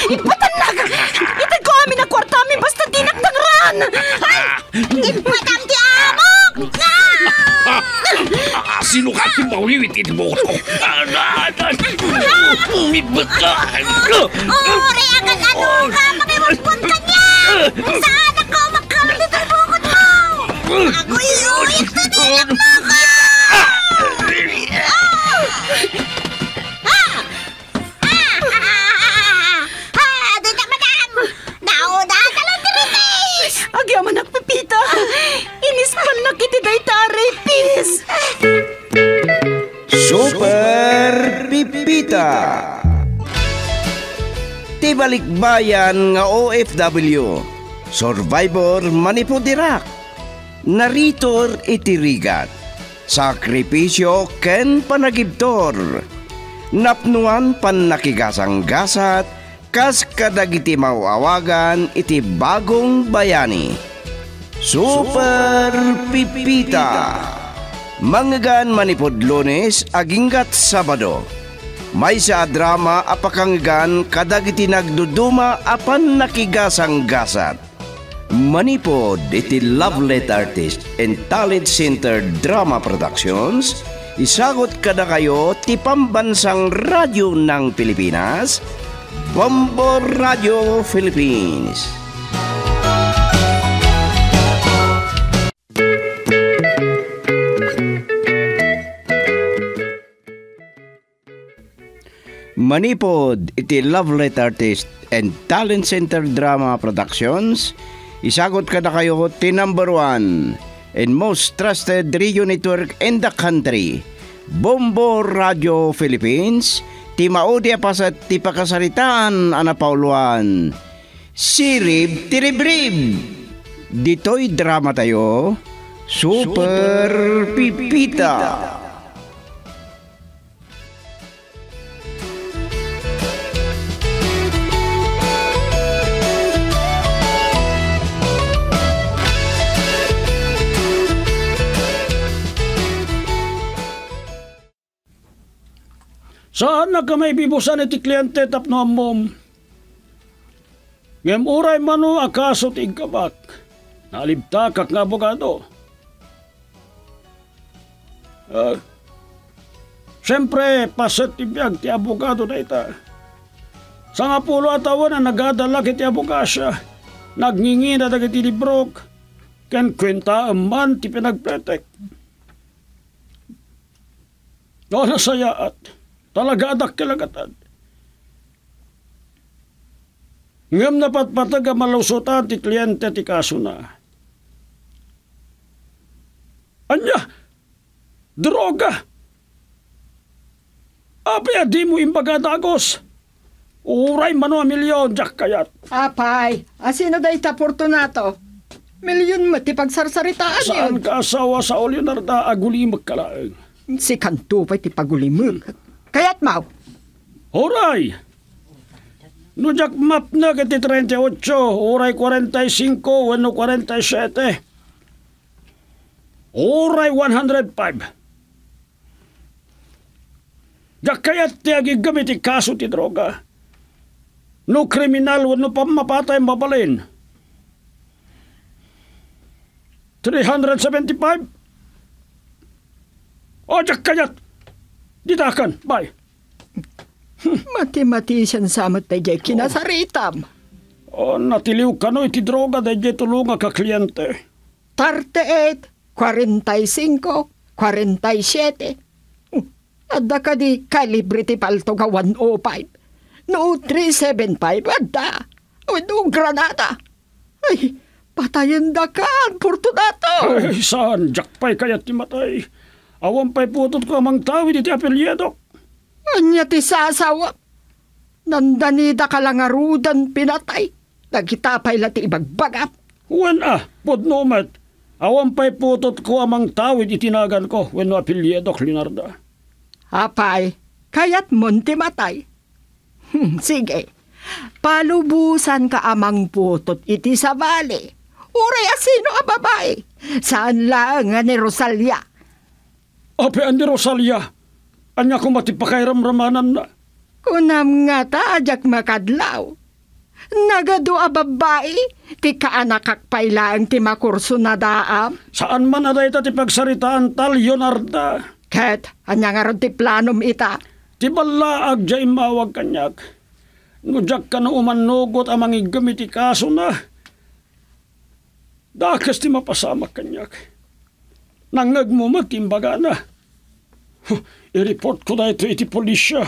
Ipatanag! Itag ko amin na kwarta amin basta tinagtangran! Ay! Ipatang ti amok! Sino ka timawiwit mo ko? Umibot ka! Uri agad ano ka! Makiwagpon ka niya! Saan ako magkamali ng bukod mo? Ako iuwit na nilang mo ko! Agyaman ang pipita. Inispan na kiti day taray, pis. Super Pipita. Tibalikbayan nga OFW. Survivor manipudirak. Naritor itirigat. Sakripisyo ken panagibtor. Napnuan pan nakigasang-gasat kas kadagiti mawawagan iti bagong bayani. Super Pipita. Manggan manipod Lunes aginggat Sabado. May sa drama apakanggan kadagiti nagduduma apan nakigasang-gasat. Manipod iti Lovelet Artist and Talent Center Drama Productions. Isagot kada kayo ti pambansang radyo ng Pilipinas, Bombo Radio Philippines. Manipod iti Lovelet Artist and Talent Center Drama Productions. Isagot kada kayo ti number 1 and most trusted radio network in the country, Bombo Radio Philippines. Ti maudi apasat ti pakasaritaan anapauluan. Sirib tiribrib. Dito'y drama tayo. Super Pipita. Saan na ka may bibusan iti kliyente tapno amom? Ngem uray mano akaso ti igkabak. Nalibta kak nga abogado. Siyempre, paset ibiyag ti abogado na ita. Sa nga pulo atawan na nagadala kiti abogasya. Nagngingi na dagiti librok. Ken kwenta man ti pinagpretek. No nasayaat. Talaga adak kilagatan. Ngam na patpataga malusutan ti kliyente ti kaso na. Anya? Droga! Apay, di mo imbagadagos. Uray mano a milyon, jak kayat. Apay, asino da ita Fortunato? Milyon mo ti pagsarsaritaan Saan yun. ka asawa sa Leonarda agulimag kalaeng? Si Kanto pa'y ti pagulimag. Kaya't mau. Oray! No jak map na kiti 38, oray 45, wano 47. Oray 105. Jak kayat ti agigamit ti kaso ti droga. No kriminal wano pa mapatay mabalin. 375? O jak kayat! Ditakan, bye. Mati-matisan samat tayo jay kinasaritam. O natiliw ka no iti droga tayo jay tulunga ka kliyente. 38, 45, 47. Adda ka di kalibre ti palto ka 105. No 375, adda. O no granada. Ay, patayan da ka, Fortunato. Ay, saan? Jakpay kaya't ti matay. Awan pa'y putot ko amang tawid iti apelyedok. Anya ti sasawa. Nandanida ka lang arudan pinatay. Nagitapay la ti ibagbagap. Wen pudnomet. Awan pa'y putot ko amang tawid itinagan ko when no apelyedok, Leonarda. Apay, kayat mon ti matay. Sige, palubusan ka amang putot iti sa bali. Uray asino a babae. Saan lang nga ni Rosalia? Ape andi Rosalia, anya ko matipakairamramanan na. Kunam nga ta, ajak makadlaw. Nagado a babae, ti kaanakak pailaan ti makurso na daam. Saan man aday ita ti pagsaritaan tal, Leonarda? Ket, anya nga ron ti planom ita. Ti balaag jay mawag kanyak. Ngudyak ka na umanugot amang igamit ti kaso na. Dakas ti mapasamak kanyak. Nangag mo magtimbaga na. I-report ko na ito iti polisya.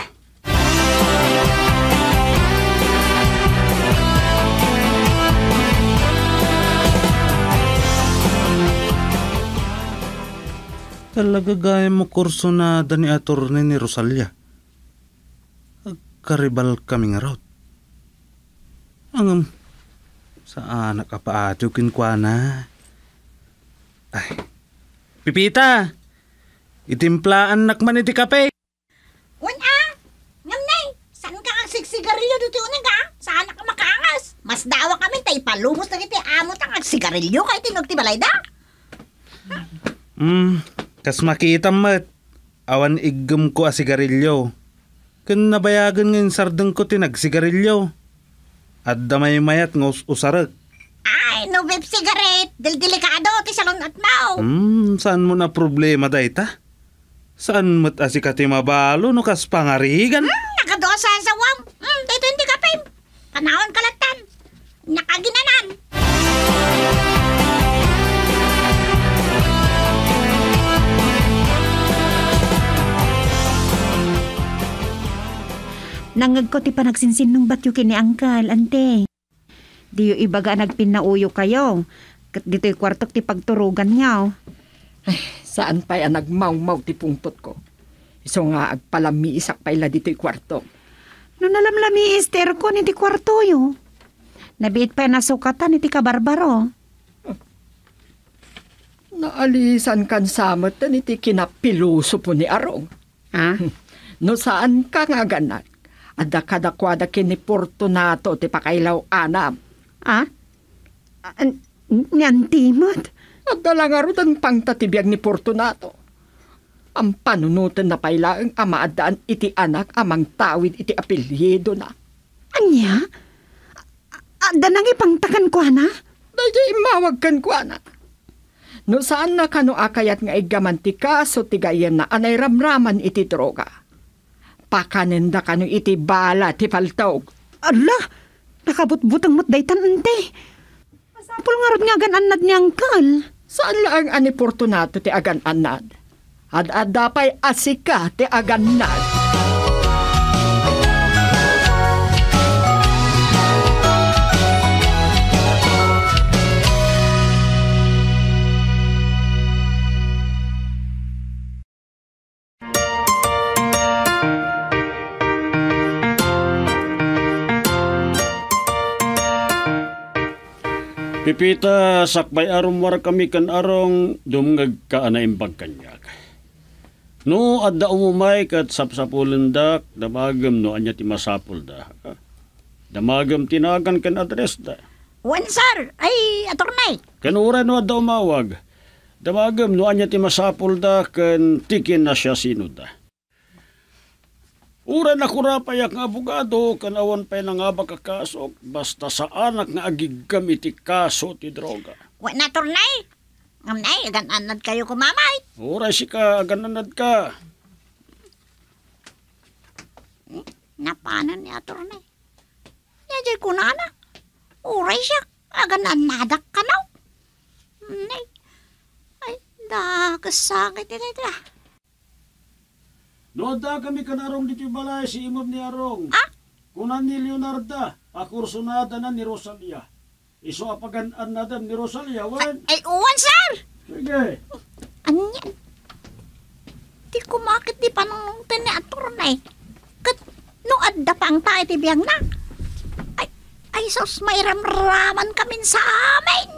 Talaga gaya mo kurso na dani attorney ni Rosalia. Karibal kami nga raw. Ang saan nakapaatukin kwa na? Ay, Pipita! Itimplaan nakman iti kape. Wala! Ngamnay! Saan ka ang sigsigarilyo dito unang ka? Saan ka makangas? Mas dawa kami tayo palumos na kiti amot ang siggarilyo kahit tinog ti balayda. Kas makita mat. Awan igam ko a sigarilyo. Kun nabayagan ngayon sardeng ko tinag-sigarilyo. At damay mayat ng usarag. Ay, no vape cigarette. Delikado, ti salon at mau. Saan mo na problema dayta? Saan mo't asikati mabalo no kas pangarigan? Nakadoa sa sawam. Dito hindi ka pa. Panahon kalatan. Nakaginanan. Nangag ko ti panagsinsin ng batyo kini Angkal, ante. Di yung ibaga nagpinauyo kayo. Kat dito'y kwartok ti pagturugan niyaw. Saan pa yan nagmaw-maw ti pungtot ko? Iso nga agpalami isak pa ila dito'y kwarto. No nalamlami ester ko ni ti kwarto yo. Nabiit pa nasukatan ni ti kabarbaro. Naalisan kan samot ni ti kinapiluso po ni Arong. Ha? No saan ka nga ganat? Ada kadakwada kini Fortunato ti pakailaw anam. Ha? Niantimot? At dalangaro ang pangtatibiyag ni Fortunato. Ang panunutan na pailaang amaadaan iti anak amang tawid iti apelyido na. Anya? Ada nang ipangtakan ko na? Dahil imawag kan ko na. No saan na kano akayat nga igaman ti kaso ti gayem na anay ramraman iti droga. Pakanenda kano iti bala ti paltog. Ala! Nakabutbutang mo't daytan ante. Masapul nga ron nga gan-anad ni Angkal. Saan lang ani Fortunato ti agan-anad? Ad dapay asika ti agan-anad. Pipita, sakbay arumwar kami kan arong dumngag ka na imbag kanyak. No, adda umumay kat sapsapulan dak, damagam no anya ti masapul da. Damagam tinagan kan adres da. Wan sir, ay attorney. Kanura no adda umawag. Damagam no anya ti masapul da kan tikin na siya sino da. Ura na kurapayak nga abogado, kanawan pa'y nangaba kakasok, basta sa anak nga agigam iti kaso ti droga. Wan na attorney. Ngamnay, agan-anad kayo kumamay. Ura si ka, agananad ka. Napanan ni attorney. Yajay ko na na. Uray siya, agan-anadak ka na. Ay, dakasakit ito. Noda kami kanarong dito balay si imod ni Arong. Ah? Kunan ni Leonarda, akursunada na ni Rosalia. Iso apagan-an na ni Rosalia, wan. Ay, uwan sir. Sige. Anyan. Di ko makit di panunungtin ni attorney. Kat, no adda pang tayo ti biyang na. Ay sos, may ramraman kami sa amin.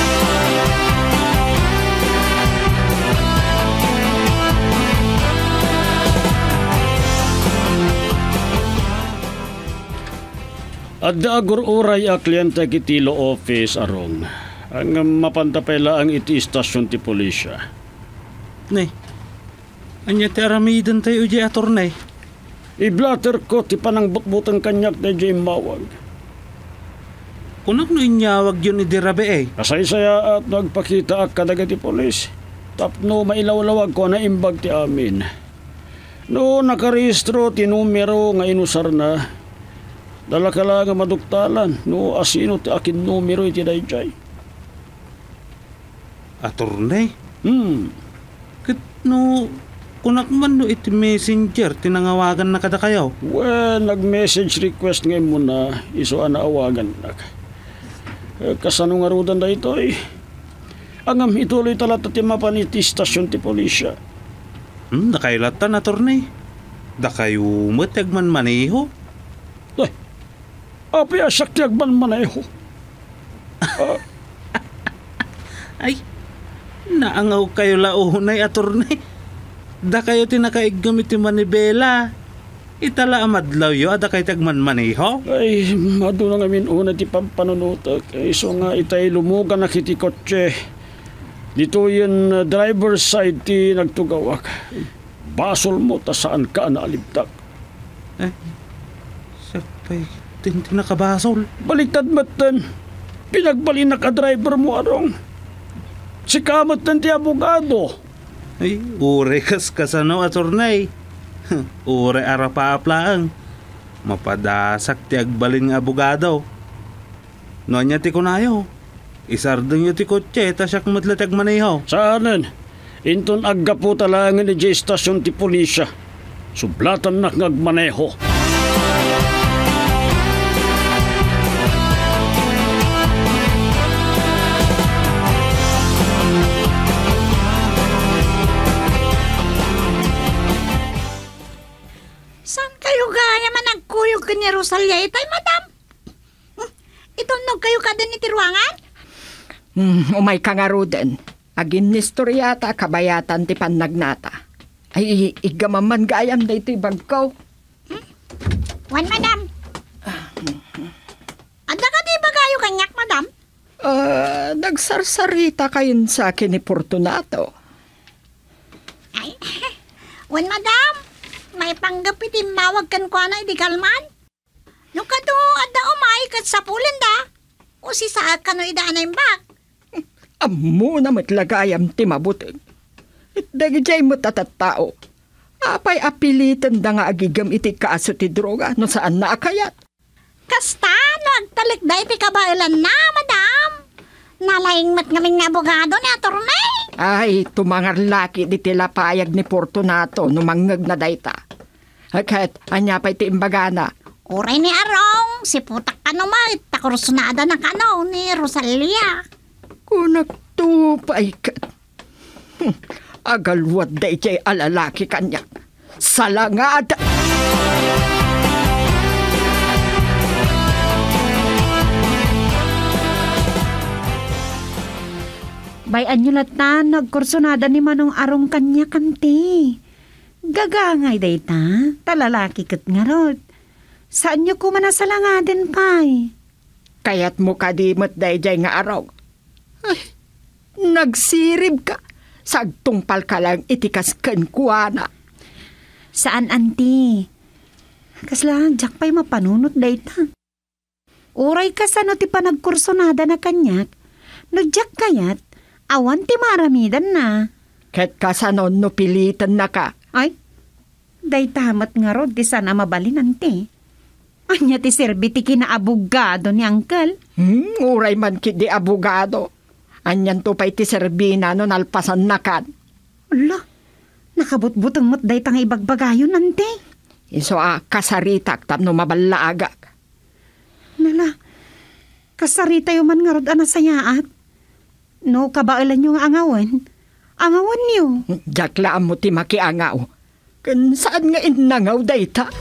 Adda agur oray a kliyenta kiti law office Arong. Ang mapantapela ang iti istasyon ti polisya. Ne, anya ti aramidan tayo di attorney. I-blatter ko ti panang butbutang kanyak na di mawag. Kunak no inyawag yun idirabe eh. Kasaysaya at nagpakita ak kadaga ti polis. Tapno mailawlawag ko na imbag ti amin. No nakarehistro ti numero nga inusar na. Dala ka lang nga maduktalan. No asino ti akin numero iti dayjay. Attorney? Kat no, kunak man no iti messenger, tinangawagan na kada kayo. Well, nag-message request ngayon mo na iso na awagan na. Kasano nga rudan da ito eh. Angam ituloy talat at mapan iti stasyon ti polisya. Nakailatan, attorney. Da kayo matagman maneho. Ay, api asak ti agman maneho. Ay, naangaw kayo launay, attorney. Da kayo tinakaigamit ti manibela. Itala amadlaw yo, ada kayo tagman maneho. Ay, mado na ngamin una ti pampanunutak. Iso nga itay lumugan na kiti kotse. Dito yung driver's side ti nagtugawak. Basol mo ta saan ka naalibtak. Sapay, tinakabasol. Baliktad matan. Pinagbalin na ka-driver mo arong. Si kamat ng ti abogado. Ay, ure kasano, attorney. Ure arapaaplaan. Mapadasak ti agbalin nga abogado. Nonya ti kunayo. Isardeng yu ti kotse, tasyak matlatag maneho. Saanan? Inton agga po talangan ni J Stasyon ti Pulisya. Sublatan nak ngagmaneho. Saan kayo gaya man nagkuyog ka ni Rosalia itay, madam? Itunog kayo ka din iti ruangan? Umay ka nga ruden. Agin nistoryata kabayatan ti pannagnata. Ay, igamaman gayam da ito ibagkaw. Wan, madam. Anda ka di ba kayo kanyak, madam? Nagsarsarita kayon sa akin ni Fortunato. Ay, wan, madam. May panggapit mawag kan ko na di kalman. Yung kado, ada umay kat sa pulan da. O si saak ka no idaan na yung bag. Amo na matlagayam ti mabuting. Dagijay mo tatatao. Apay apilitan da nga agigam iti kaaso ti droga no saan na akayat. Kasta, no agtalik da iti kabailan na, madam. Nalaing mat ngamin nga abogado ni attorney. Ay, tumangar laki di tilapayag ni Fortunato no mangag na dayta. Kat, anya pa'y ti imbagana. Uray ni Arong, si putak ka naman, takursunada na kano ni Rosalia. Kunak tupay kat. Agalwad da iti alalaki kanya. Salangad! Bayan nyo lata, nagkursunada ni Manong Arong kanya kanti. Gagangay dayta, talalaki kat nga rod. Saan nyo kumanasalangadin pa'y? Kayat mo kadimot dayjay nga araw. Ay, nagsirib ka. Sagtungpal ka lang itikas ken kuana. Saan, anti? Kasla, jak pa'y mapanunot dayta. Uray ka sa no ti panagkursunada na kanyak. No jak kayat, awan ti maramidan na. Ket kasanon no pilitan na ka. Ay, dayta hamat nga rod ti sana mabalin, anti. Anya ti serbi ti kinaabogado ni Uncle. Uray man kidi abogado. Anyan to pa'y ti serbina no nalpasan na kan. Ala, nakabutbutang mo't day tang ibagbagayon, ante. Iso kasaritak tam no mabalagak. Nala, kasarita yung man nga rod anasayaat. No, kabailan yung angawan. Angawan niyo. Jaklaan mo ti makiangaw. Kan saan nga innangaw dayta?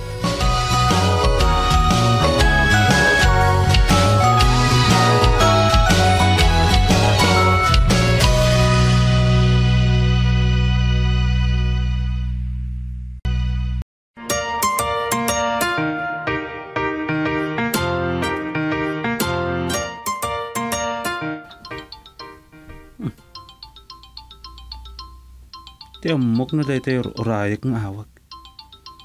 Ti amok na dahi tayo orayak ng awag.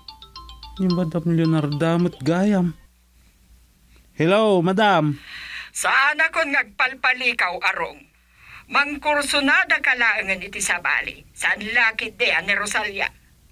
Yung madam Leonardo mo't gayam. Hello, madam. Saan ako ngagpalpalikaw arong? Mangkursunada kalaangan iti sabali. Saan lakit de ni Rosalia?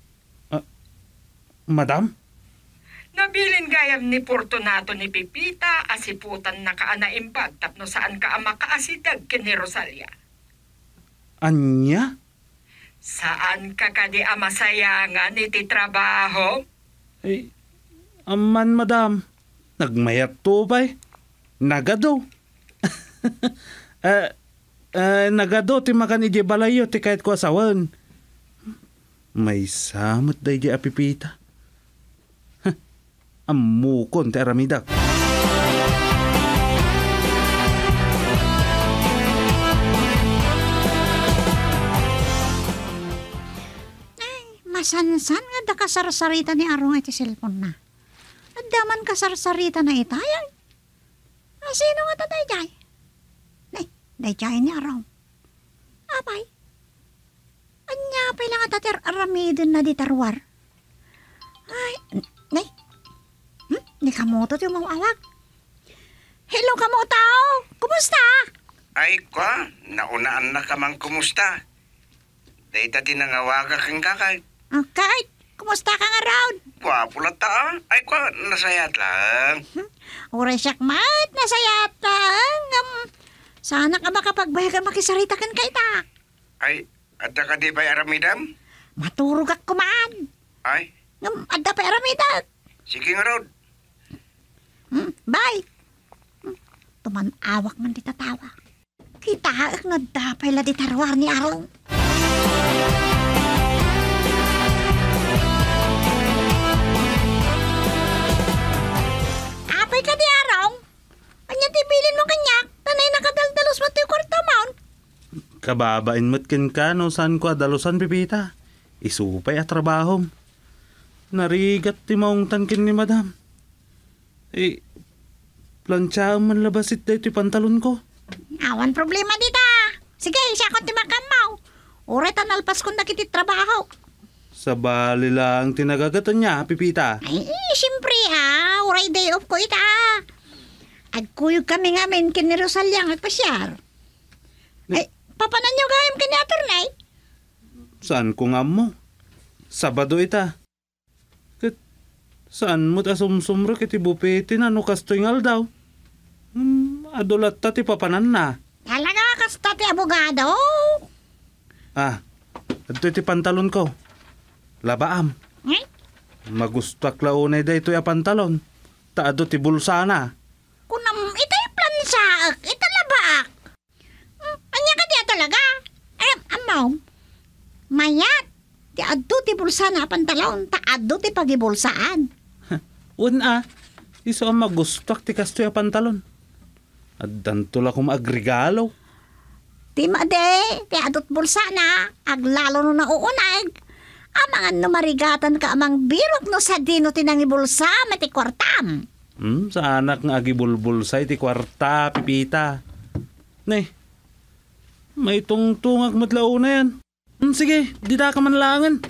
Madam? Nabilin gayam ni Fortunato ni Pipita asiputan na kaanaimbag tapno saan ka ama kaasidag ni Rosalia. Anya? Saan ka kadi amasayangan iti trabaho? Ay, aman madam. Nagmayat to ba'y? Nagado. Nagado ti makan iji balayo ti kahit ko asawan. May samot da iji apipita. Amukon ti aramidak. Masansan nga da kasarsarita ni Arong iti cellphone na. At daman kasarsarita na itayay. Sino nga ta dayjay? Dayjay ni Arong. Apay. Anya pay lang nga tatir aramidin na di tarwar. Ay, nay. Ni kamoto yung mawawag. Hello kamoto! Kumusta? Ay kwa, naunaan na kamang kumusta. Dahil tinangawaga kang kakay. Okay, kumusta ka nga Raud? Gwapo lata ay kwa, nasayat lang. Uray siyak mat, nasayat lang. Sana ka makapagbayag ang makisarita kan kay ta. Ay, adda ka di ba'y aramidam? Maturog ak kumaan. Ay, Adda pa aramidam. sige nga Rod. Bye. Tumanawak man di tatawa. Kita ak na dapay la di tarwar ni Arong. Apay ka di Arong? Anya tibilin mo kanyak? Tanay nakadaldalos mo tayo kwarta maun. Kababain mo't kin ka no saan ko adalusan pipita. Isupay at trabaho. Narigat ti maungtan kin ni madam. Plancha man labasit da iti pantalon ko. Awan problema dita. Sige, siya ko ti makamaw. Uray tanalpas kong nakiti trabaho. Sa bali lang tinagagatan niya, pipita. Ay, siyempre ha. Uray day off ko ita. Agkuyog kami ngamin kini Rosalia agpasyar. Ay, papanan nyo gayam kini aturnay? Saan ko nga mo? Sabado ita. Saan mo't asumsumra kiti bupeti na no kastoy daw? Adulat ta ti papanan na. Talaga kasta ti abogado. Adto iti pantalon ko. Labaam. Eh? Magustak launay da ito ya pantalon. Taado ti bulsa na. Kunam, itay plansaak, italabaak. Anya ka diya talaga? Amaw, mayat. Ti addo ti bulsa na pantalon, ta addo ti pagibulsaan. Iso ang magustak ti kastoy ya pantalon. Addan tula kung agrigalo. Ti made, ti adot bulsa na, aglalo no na uunag. Amangan no marigatan ka amang birok no sa dino tinangi bulsa, mati kwartam. Sa anak nga agibulbulsay ti kwarta, pipita. May tungtungag matlao na yan. Sige, di ta ka manlangan.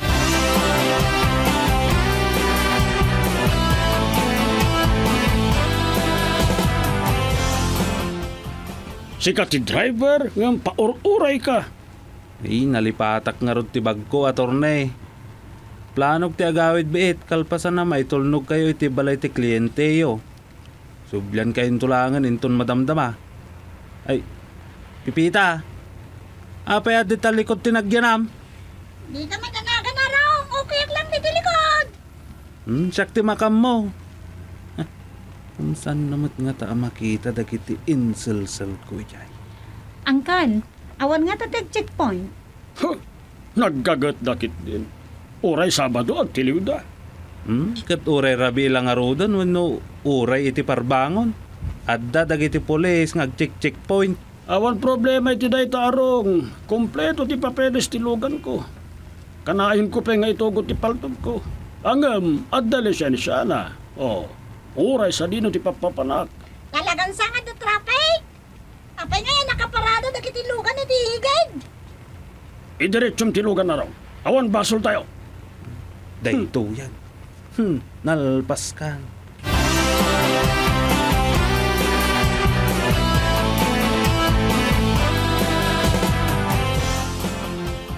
Sikat ti driver, ngam paururay ka. Nalipatak nga ron ti bag ko, atornay. Planog ti agawid biit, kalpasan na may tulnog kayo iti balay ti kliyente yo. Sublan kayong tulangan inton madamdama. Ay, pipita. Apay at ditalikod tinagyanam. Di ka maganagan na raw, okay lang di likod. Siyak ti makam mo. Kung saan namat nga ta makita dagiti insel-sel ko jay. Angkan, awan nga tatag checkpoint. Naggagat dakit din. Oray Sabado at tiliw da. Kat uray rabi lang arudan wano uray iti parbangon. Adda dagiti polis nga checkpoint. Awan problema iti day tarong. Kompleto ti papeles ti lugan ko. Kanain ko pa nga itugot ti paltog ko. Angam, adda lisensya na. Oray sa dino ti papapanak. Talagang sangad na traffic. Apay ngayon nakaparada na kitilugan na tihigad. Idiretsyong tilugan na raw. Awan basol tayo. Dahito yan. Nalpas ka.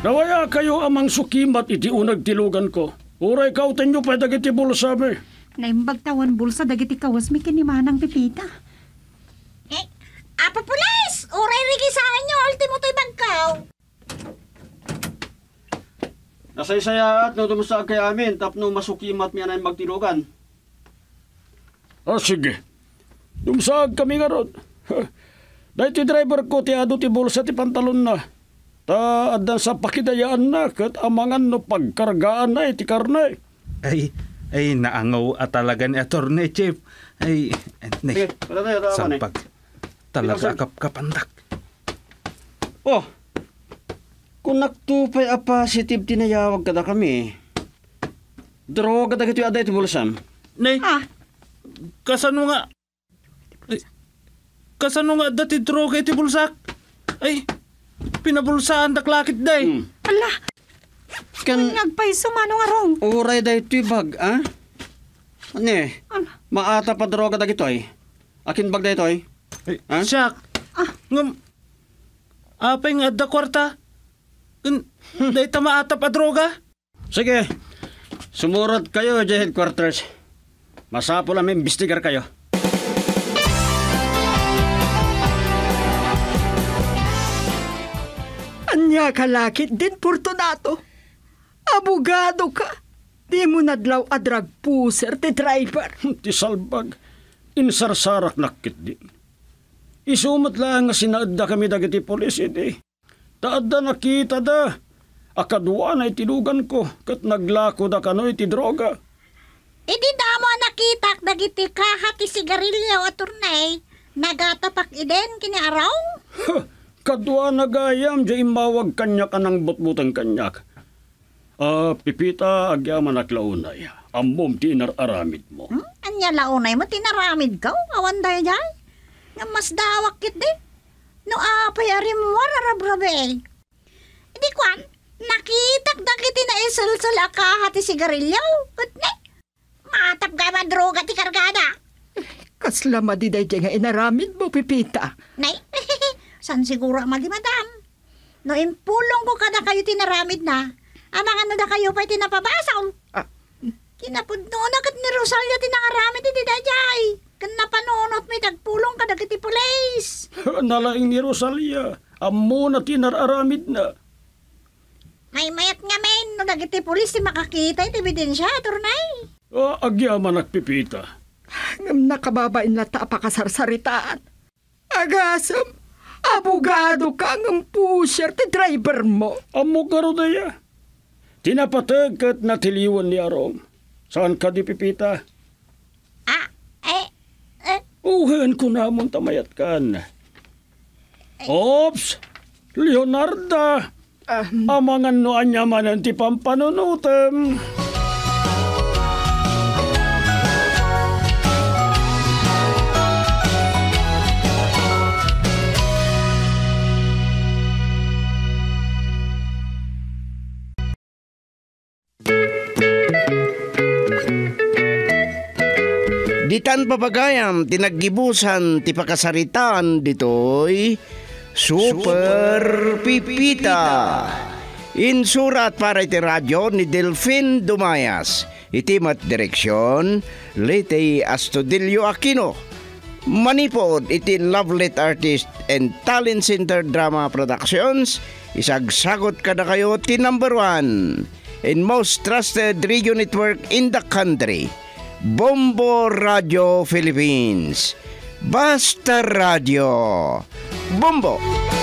Nawaya kayo amang sukimat iti unag tilugan ko. Uray kautan nyo pa dagiti bulsa mi. Naimbag tawan bulsa dagiti kawas mi kinimanang pipita. Apa pulis! Uray rigisahan nyo, ultimo to'y bagkaw. Nasaysaya at no dumusag kay amin tapno masukimat miya na yung magtilugan. Sige. Dumusag kami nga ron. Dahil ti driver ko ti ado ti bulsa ti pantalon na. Ta adan sa pakidayaan na kat amangan no pagkargaan na iti karne. Ay, naangaw at talaga ni Atty. Chief. Ay, sampag. Talaga kapandak. Oh, kung naktupay a positive tinayawag kada kami. Droga da kito aday ti bulsam. Nay, kasano nga? Kasano nga dati droga iti bulsak? Ay, pinabulsaan daklakit day. Ala, Kan nagpay sumano nga rong. uray da iti bag, ah? Ane, maata pa droga da kito ay. Akin bag da ito ay. Ha? Siyak. Ngam, apay nga da kwarta. Day tamaata pa droga. Sige, sumurot kayo di headquarters. Masapo lang may imbestigar kayo. Anya kalakit din, Fortunato. Abogado ka. Di mo nadlaw a drug pusher ti driver. Ti salbag, insarsarak nakit din. Isumat lang nga sinaadda kami dagiti polis iti. Taadda nakita da. Akadwa na itilugan ko kat naglako da kano iti droga. Idi damo nakitak dagiti kahati sigarilyo aturnay. Nagatapak iden kini araw. Kadwa nagayam di imawag kanyak anang butbutang kanyak. Pipita agyaman naklaunay. Amom ti inararamid mo. Anya launay mo tinaramid ka. Awan dayo dyan. Nga mas dawak kit din. No apayarim mo rarabrabe. Hindi kwan. Nakitak dagiti na isulsul akahati sigarilyo. Kutne. Matap ka madroga ti kargada. Kasla madiday nga inaramid mo, Pipita. Nay, san siguro mali madam? No impulong ko kada kayo tinaramid na. Amang ano da kayo pa'y tinapabasaw. Kinapudno na kat ni Rosalia tinangaramid iti dajay. Kan napanunot may tagpulong ka dagiti pulis. Nalaing ni Rosalia. Amo na tinararamid na. May mayat nga men, no dagiti pulis ti makakita iti ebidensya, turnay. Agyaman nagpipita. Ngam nakababain na tapakasarsaritaan. Agasam, abogado ka ng pusher ti driver mo. Amo ka rodaya. Tinapatag kat natiliwan ni Arong. Saan ka di pipita? Uhan ko namon tamayat kan. Ops! Leonarda! Amangan no anyamanan ti pampanunutem. Ditan papagayam, tinaggibusan, ti pakasaritaan ditoy, Super Pipita. Insurat para iti radyo ni Delfin Dumayas. Itimat direksyon, Leyte Astudillo Aquino. Manipod iti Lovelet Artist and Talent Center Drama Productions. Isagsagot kada kayo ti number 1 and most trusted radio network in the country. Bombo Radio Philippines. Basta Radio. Bombo.